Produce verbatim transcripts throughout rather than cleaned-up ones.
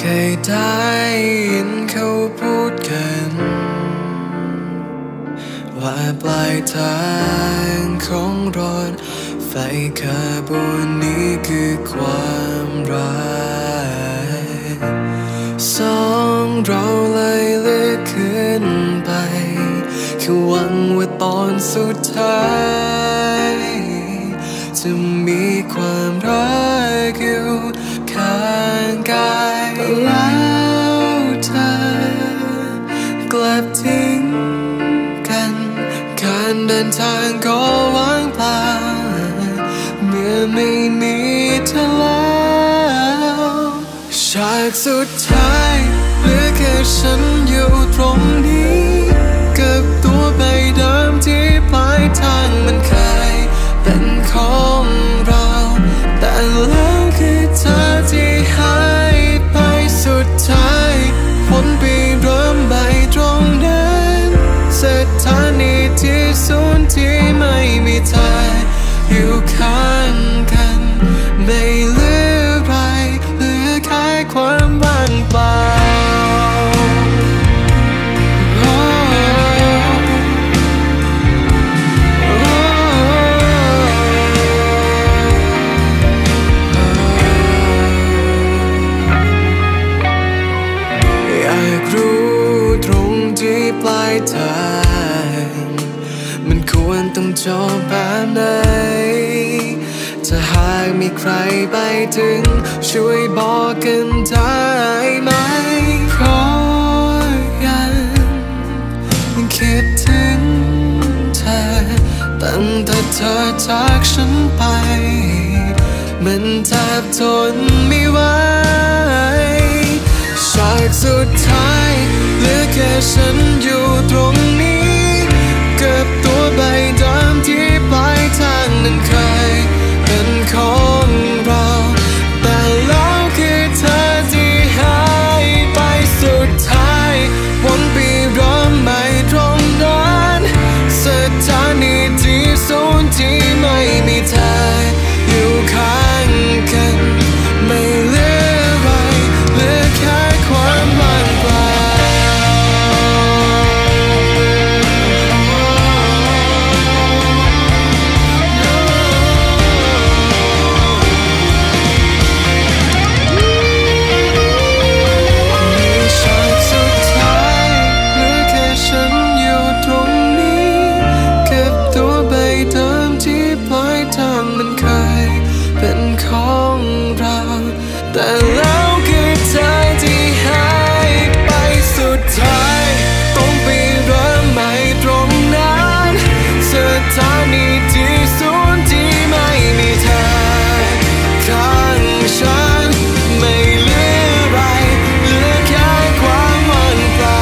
ยได้ยินเขาพูดกันว่าปลายทางของรถไฟขบวนนี้คือความรักสองเราเลยเลือกขึ้นไปแค่หวังว่าตอนสุดท้ายจะมีความรักอยู่ข้างกายแล้วเธอกลับทิ้งกันการเดินทางก็ว่างเปล่าเมื่อไม่มีเธอแล้วฉากสุดท้ายเหลือแค่ฉันอยู่ตรงนี้กับตัวใบเดิมที่ปลายทางมันเคยเป็นของเราแต่แล้วคือเธอที่หายไปสุดท้ายฝนปีเริ่มใบตรงนั้นสถานีที่ศูนย์ที่ไม่มีเธออยู่ข้างกันไม่เหลืออะไรเหลือแค่ความว่างเปล่าปลายทางมันควรต้องจบแบบไหนถ้าหากมีใครไปถึงช่วยบอกกันได้ไหมเพราะยังคิดถึงเธอตั้งแต่เธอจากฉันไปมันแทบทนไม่ไหวฉากสุดท้ายเหลือแค่ฉันอยู่ตรงนี้กับตัวใบดำที่ปลายทางนั้นเคยเป็นของเราแต่แล้วคือเธอที่หายไปสุดท้ายวนปีเริ่มใหม่ตรงนั้นสถานีที่ศูนย์ที่ไม่มีเธออยู่ข้างกันไม่เหลืออะไรเหลือแค่ความว่างเปล่าแต่แล้วคือเธอที่หายไปสุดท้ายต้องไปเริ่มใหม่ตรงนั้นสถานีที่ศูนย์ที่ไม่มีเธอข้างฉันไม่เหลืออะไรเหลือแค่ความว่างเปล่า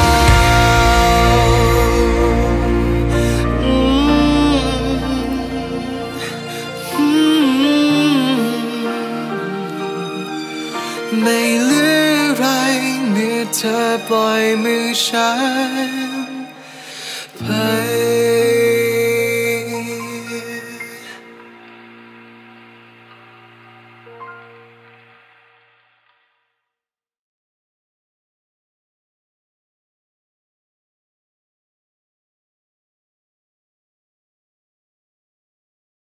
ไม่เหลืออะไรเมื่อเธอปล่อยมือฉันไป